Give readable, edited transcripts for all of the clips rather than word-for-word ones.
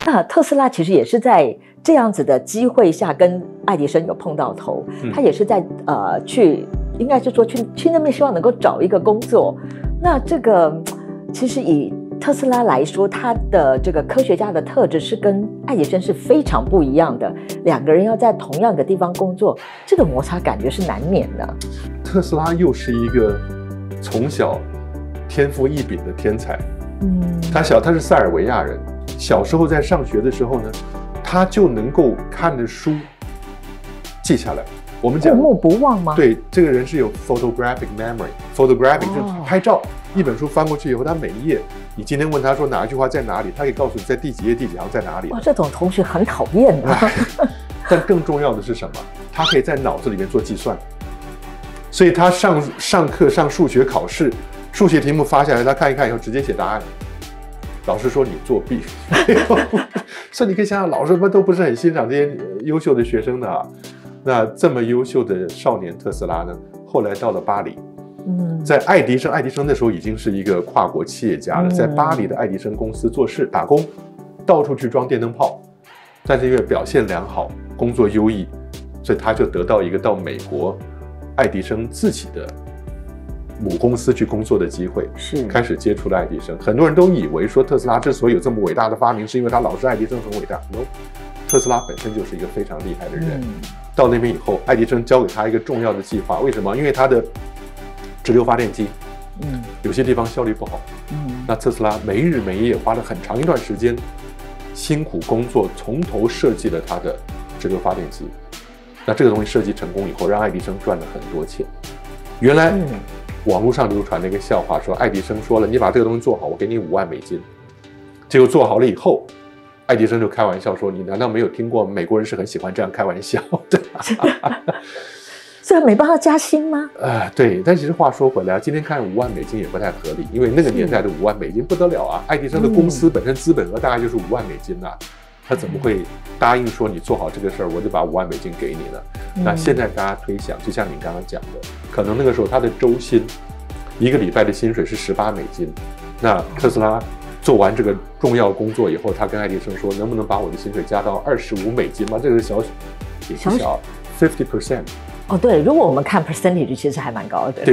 那特斯拉其实也是在这样子的机会下跟爱迪生有碰到头，他也是在应该是说去那边希望能够找一个工作。那这个其实以特斯拉来说，他的这个科学家的特质是跟爱迪生是非常不一样的，两个人要在同样的地方工作，这个摩擦感觉是难免的。 特斯拉又是一个从小天赋异禀的天才，他是塞尔维亚人，小时候在上学的时候呢，他就能够看着书记下来。我们讲过目不忘吗？ 对，这个人是有 photographic memory，photographic 就是拍照，一本书翻过去以后，他每一页，你今天问他说哪一句话在哪里，他可以告诉你在第几页第几行在哪里。 哇，这种同学很讨厌的。 但更重要的是什么？他可以在脑子里面做计算，所以他上课上数学考试，数学题目发下来，他看一看以后直接写答案。老师说你作弊，所以你可以想想，老师们都不是很欣赏这些优秀的学生的啊。那这么优秀的少年特斯拉呢，后来到了巴黎，在爱迪生那时候已经是一个跨国企业家了，在巴黎的爱迪生公司做事打工，到处去装电灯泡，但是因为表现良好，工作优异，所以他就得到一个到美国爱迪生自己的母公司去工作的机会，是开始接触了爱迪生。很多人都以为说特斯拉之所以有这么伟大的发明，是因为他老师爱迪生很伟大。No， 特斯拉本身就是一个非常厉害的人。到那边以后，爱迪生交给他一个重要的计划，为什么？因为他的直流发电机，有些地方效率不好，那特斯拉没日没夜花了很长一段时间，辛苦工作，从头设计了他的直流发电机。那这个东西设计成功以后，让爱迪生赚了很多钱。原来网络上流传了一个笑话，说爱迪生说了，你把这个东西做好，我给你5万美金。结果做好了以后，爱迪生就开玩笑说，你难道没有听过美国人是很喜欢这样开玩笑的？ 所以没帮他加薪吗？ 对，但其实话说回来，今天看5万美金也不太合理，因为那个年代的5万美金不得了啊！爱迪生的公司本身资本额大概就是5万美金啊，他怎么会答应说你做好这个事儿，我就把5万美金给你呢？那现在大家推想，就像你刚刚讲的，可能那个时候他的周薪1个礼拜的薪水是18美金，那特斯拉做完这个重要工作以后，他跟爱迪生说，能不能把我的薪水加到25美金吗？这个也不小，50%。 哦，对，如果我们看 percentage， 其实还蛮高的。 对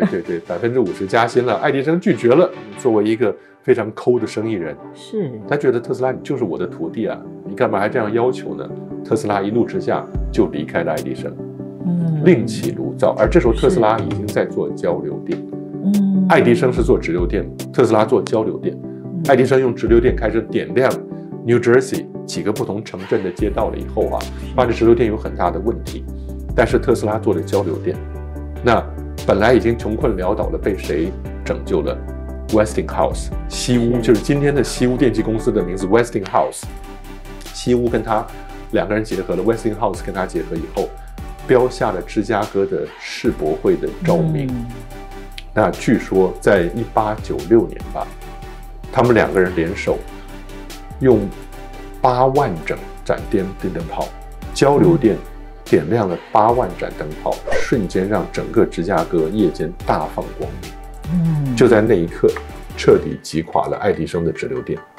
，50%加薪了，爱迪生拒绝了。作为一个非常抠的生意人，是他觉得特斯拉你就是我的徒弟啊，你干嘛还这样要求呢？特斯拉一怒之下就离开了爱迪生，另起炉灶。而这时候特斯拉已经在做交流电，爱迪生是做直流电，特斯拉做交流电。爱迪生用直流电开始点亮 New Jersey 几个不同城镇的街道了以后啊，发现直流电有很大的问题。但是特斯拉做的交流电，那本来已经穷困潦倒了，被谁拯救了 ？Westinghouse 西屋，就是今天的西屋电器公司的名字 Westinghouse。西屋跟他2个人结合了 ，Westinghouse 跟他结合以后，标下了芝加哥的世博会的照明。那据说在1896年吧，他们2个人联手，用8万整盏电灯泡，交流电。点亮了8万盏灯泡，瞬间让整个芝加哥夜间大放光明。就在那一刻，彻底击垮了爱迪生的直流电。